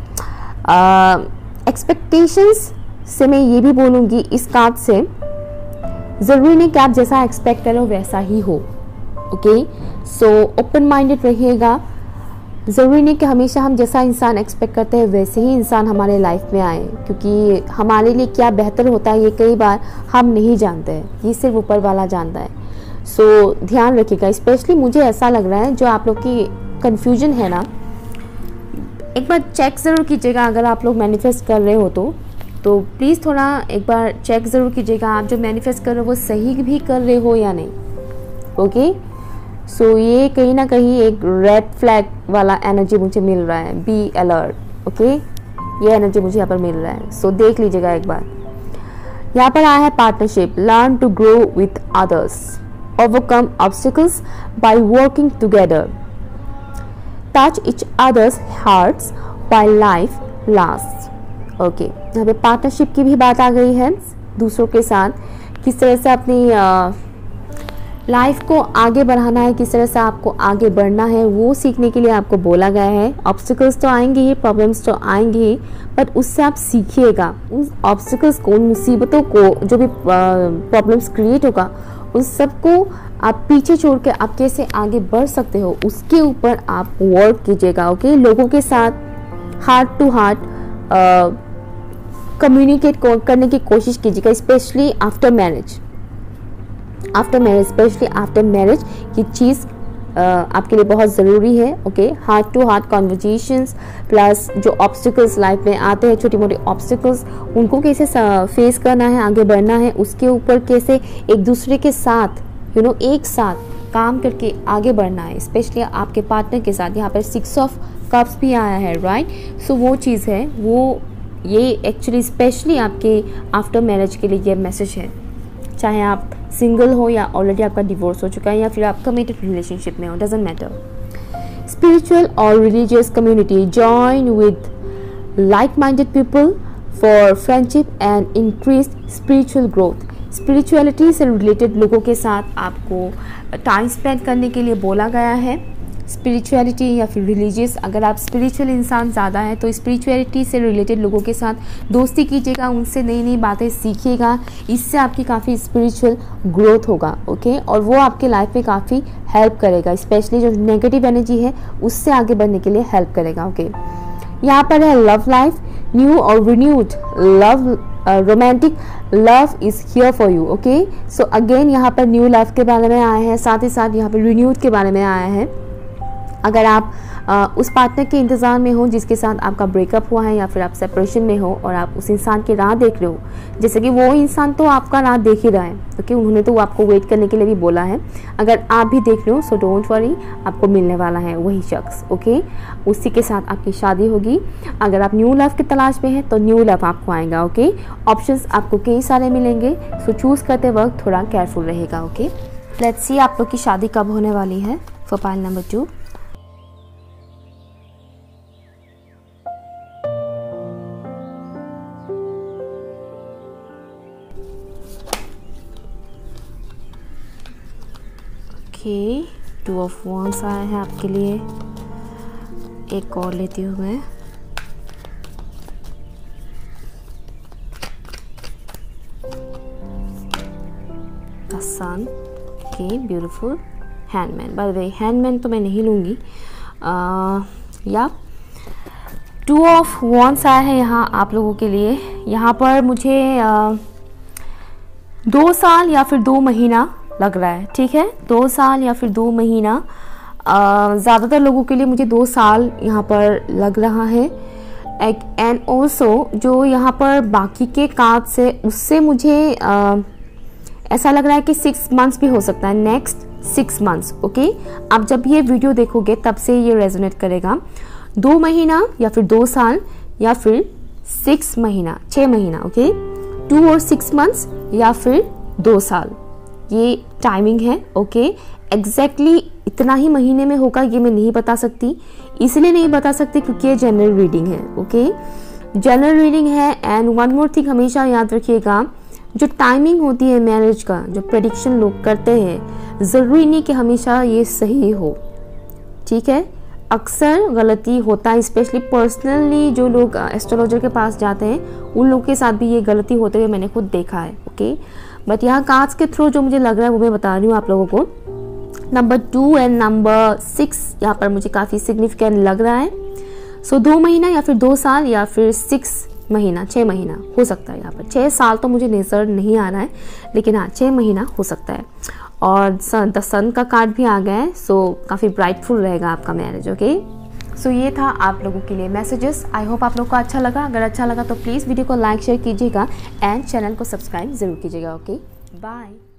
expectations से मैं ये भी बोलूँगी इस कार्ड से, ज़रूरी नहीं कि आप जैसा एक्सपेक्ट करो वैसा ही हो। ओके, सो ओपन माइंडेड रहिएगा। ज़रूरी नहीं कि हमेशा हम जैसा इंसान एक्सपेक्ट करते हैं वैसे ही इंसान हमारे लाइफ में आए, क्योंकि हमारे लिए क्या बेहतर होता है ये कई बार हम नहीं जानते हैं, ये सिर्फ ऊपर वाला जानता है। सो so, ध्यान रखिएगा। स्पेशली मुझे ऐसा लग रहा है जो आप लोग की कन्फ्यूजन है ना, एक बार चेक ज़रूर कीजिएगा। अगर आप लोग मैनिफेस्ट कर रहे हो तो तो प्लीज़ थोड़ा एक बार चेक ज़रूर कीजिएगा, आप जो मैनिफेस्ट कर रहे हो वो सही भी कर रहे हो या नहीं। ओके, सो so, ये कहीं ना कहीं एक रेड फ्लैग वाला एनर्जी मुझे मिल रहा है, बी अलर्ट। ओके, ये एनर्जी मुझे यहाँ पर मिल रहा है। सो so, देख लीजिएगा एक बार। यहाँ पर आया है partnership, learn to grow with others, overcome obstacles by working together, touch each others hearts while life last. Okay, यहाँ पे पार्टनरशिप की भी बात आ गई है, दूसरों के साथ किस तरह से अपनी लाइफ को आगे बढ़ाना है, किस तरह से आपको आगे बढ़ना है, वो सीखने के लिए आपको बोला गया है। ऑब्स्टिकल्स तो आएंगे ही, प्रॉब्लम्स तो आएंगे ही, बट उससे आप सीखिएगा। उन ऑब्स्टिकल्स को, उन मुसीबतों को, जो भी प्रॉब्लम्स क्रिएट होगा, उन सबको आप पीछे छोड़ के आप कैसे आगे बढ़ सकते हो, उसके ऊपर आप वर्क कीजिएगा। ओके, लोगों के साथ हार्ट टू हार्ट कम्युनिकेट करने की कोशिश कीजिएगा, specially after marriage. After marriage specially after marriage ये चीज़ आपके लिए बहुत ज़रूरी है। Okay, heart to heart conversations plus जो ऑब्स्टिकल्स लाइफ में आते हैं, छोटी मोटी ऑब्स्टिकल्स, उनको कैसे फेस करना है, आगे बढ़ना है, उसके ऊपर कैसे एक दूसरे के साथ यू you नो know, एक साथ काम करके आगे बढ़ना है, स्पेशली आपके पार्टनर के साथ। यहाँ पर सिक्स ऑफ कप्स भी आया है, राइट। सो वो चीज़ है, वो ये एक्चुअली स्पेशली आपके आफ्टर मैरिज के लिए ये मैसेज है। चाहे आप सिंगल हो या ऑलरेडी आपका डिवोर्स हो चुका है या फिर आप कमिटेड रिलेशनशिप में हो, डजंट मैटर। स्पिरिचुअल और religious community, join with like minded people for friendship and increase spiritual growth. Spirituality से रिलेटेड लोगों के साथ आपको टाइम स्पेंड करने के लिए बोला गया है। स्पिरिचुअलिटी या फिर रिलीजियस, अगर आप स्पिरिचुअल इंसान ज़्यादा है तो स्पिरिचुअलिटी से रिलेटेड लोगों के साथ दोस्ती कीजिएगा, उनसे नई नई बातें सीखिएगा, इससे आपकी काफ़ी स्पिरिचुअल ग्रोथ होगा। ओके, और वो आपके लाइफ में काफ़ी हेल्प करेगा, स्पेशली जो नेगेटिव एनर्जी है उससे आगे बढ़ने के लिए हेल्प करेगा। ओके, यहाँ पर है लव लाइफ, न्यू और renewed love, romantic love is here for you. Okay, so again यहाँ पर न्यू लव के बारे में आया है, साथ ही साथ यहाँ पर रिन्यूड के बारे में आया है। अगर आप आ, उस पार्टनर के इंतज़ार में हो जिसके साथ आपका ब्रेकअप हुआ है या फिर आप सेपरेशन में हो और आप उस इंसान की राह देख रहे हो, जैसे कि वो इंसान तो आपका राह देख ही रहा है, क्योंकि उन्होंने तो आपको वेट करने के लिए भी बोला है। अगर आप भी देख रहे हो सो डोंट वरी, आपको मिलने वाला है वही शख्स। ओके, उसी के साथ आपकी शादी होगी। अगर आप न्यू लव की तलाश में हैं तो न्यू लव आपको आएगा। ओके, ऑप्शंस आपको कई सारे मिलेंगे, सो चूज़ करते वक्त थोड़ा केयरफुल रहेगा। ओके, लेट्स सी आप लोग की शादी कब होने वाली है for pile number two. Okay, two of wands आया है आपके लिए। एक और लेती हूँ मैं। The sun, okay, beautiful. Hanged man, by the way hanged man तो मैं नहीं लूँगी। या टू ऑफ वॉन्ड्स आया है यहाँ आप लोगों के लिए। यहाँ पर मुझे uh, दो साल या फिर दो महीना लग रहा है, ठीक है, दो साल या फिर दो महीना। ज़्यादातर लोगों के लिए मुझे दो साल यहाँ पर लग रहा है। एंड ऑल्सो जो यहाँ पर बाकी के कार्ड से उससे मुझे आ, ऐसा लग रहा है कि सिक्स मंथ्स भी हो सकता है, नेक्स्ट सिक्स मंथ्स। ओके, आप जब ये वीडियो देखोगे तब से ये रेजोनेट करेगा। दो महीना या फिर दो साल या फिर सिक्स महीना, छः महीना। ओके, टू और सिक्स मंथ्स या फिर दो साल, ये टाइमिंग है। ओके, एग्जैक्टली इतना ही महीने में होगा ये मैं नहीं बता सकती, इसलिए नहीं बता सकती क्योंकि ये जनरल रीडिंग है। ओके, जनरल रीडिंग है। एंड वन मोर थिंग हमेशा याद रखिएगा, जो टाइमिंग होती है मैरिज का, जो प्रेडिक्शन लोग करते हैं, ज़रूरी नहीं कि हमेशा ये सही हो, ठीक है, अक्सर गलती होता है। स्पेशली पर्सनली जो लोग एस्ट्रोलॉजर के पास जाते हैं उन लोगों के साथ भी ये गलती होते हुए मैंने खुद देखा है। ओके, बट यहाँ कार्ड्स के थ्रू जो मुझे लग रहा है वो मैं बता रही हूँ आप लोगों को। Number two and number six यहाँ पर मुझे काफ़ी सिग्निफिकेंट लग रहा है। सो so, दो महीना या फिर दो साल या फिर सिक्स महीना, छः महीना हो सकता है। यहाँ पर छः साल तो मुझे नजर नहीं आ रहा है, लेकिन हाँ छः महीना हो सकता है। और द सन का कार्ड भी आ गया है, सो so, काफ़ी ब्राइटफुल रहेगा आपका मैरिज। ओके, सो so, ये था आप लोगों के लिए मैसेजेस। आई होप आप लोग को अच्छा लगा। अगर अच्छा लगा तो प्लीज़ वीडियो को लाइक शेयर कीजिएगा एंड चैनल को सब्सक्राइब ज़रूर कीजिएगा। Okay, bye.